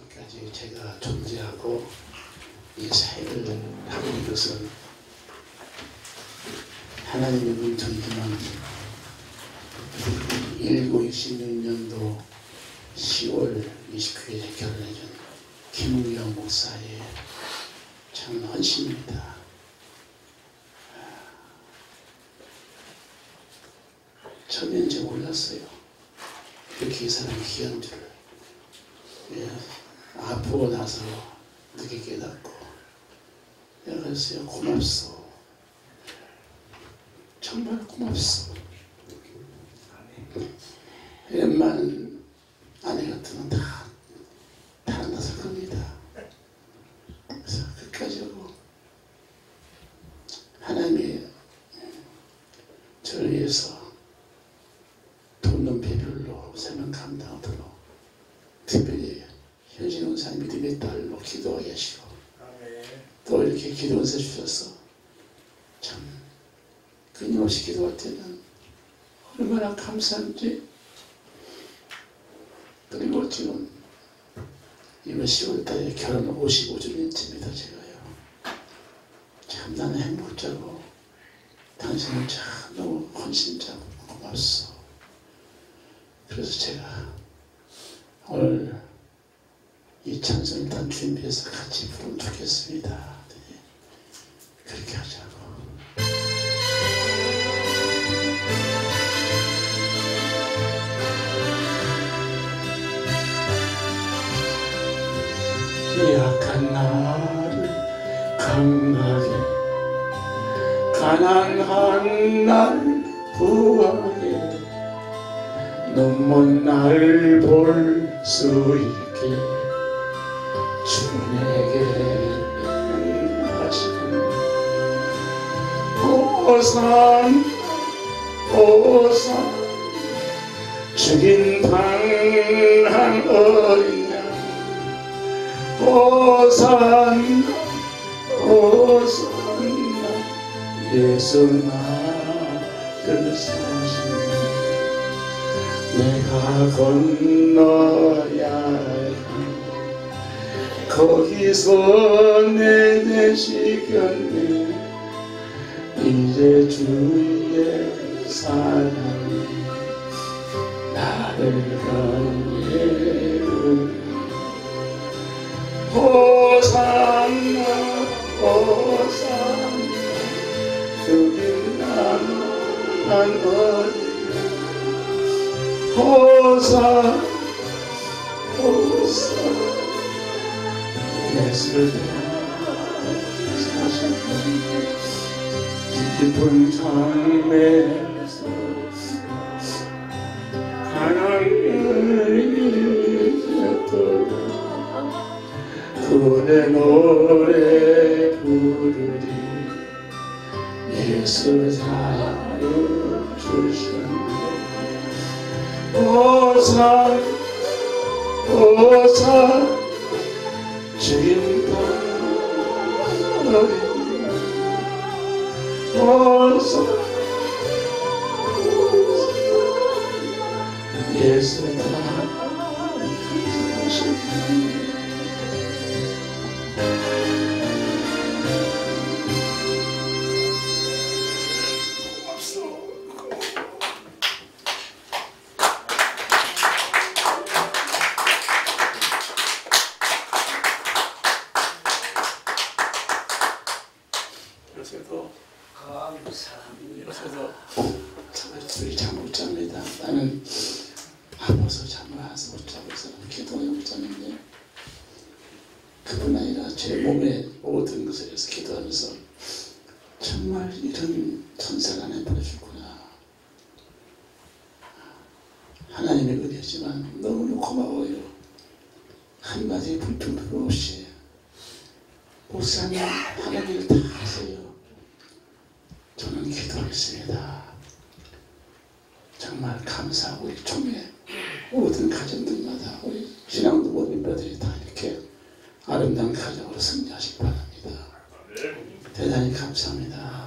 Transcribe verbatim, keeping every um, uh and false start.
지금까지 제가 존재하고 이 사회를 하는 것은 하나님의 은총이지만 천구백육십육 년도 시월 이십구일에 결혼해준 김웅영 목사의 참 헌신입니다. 처음에는 제가 몰랐어요. 이렇게 이 사람이 귀한 줄을. 예, 아프고 나서 늦게 깨닫고 내가 그랬어요. 고맙소. 정말 고맙소. 웬만한 아내 같으면 다 달아났을 겁니다. 그래서 끝까지 하고 하나님이 저를 위해서 돕는 배별로 세명 감당하도록 특별히 현진 원사님 믿음의 딸로 기도하게 하시고 또 이렇게 기도 은사 주셔서 참 끊임없이 기도할 때는 얼마나 감사한지. 그리고 지금 이번 시월달에 결혼 오십오 주년째입니다. 제가요. 참 나는 행복자고 당신은 참 너무 헌신자고 고맙소. 그래서 제가 오늘 이 찬송 일단 준비해서 같이 부르면 좋겠습니다. 네. 그렇게 하자고. 약한 나를 강하게 가난한 날 부하게 눈먼 날 볼 수 있게 주님에게 하시는 호산 호산 죽인 방한 어린 호산나 호산나 예수 나를 사시네. 내가 건너야 할 거기서 내내시겠네. 이제 주의 사랑이 나를 건네우네. 호산나 호산나 죽인 난 어린아. 호산 호산 예수를 사시네. 깊은 삶에서 가난을 잊었더라. 그대 노래 부르리. 예수 사랑 주셨네. 호산 호산 주인 어린 호산 예수 사랑 주셨네. 요새도 요새도 둘이 잠 못 잡니다. 나는 아파서 잠을 와서 못 자고 있어. 기도해 못 자는데 그뿐 아니라 제 몸의 모든 것에 대해서 기도하면서 정말 이런 천사가 하나님 보내줬구나. 하나님의 은혜지만 너무너무 고마워요. 한마디 불평 없이 목사님 하는 일 다 하세요. 저는 기도하겠습니다. 정말 감사하고 우리 총회 모든 가정들마다 우리 신앙도 모든 분들이 다 이렇게 아름다운 가정으로 승리하시기 바랍니다. 대단히 감사합니다.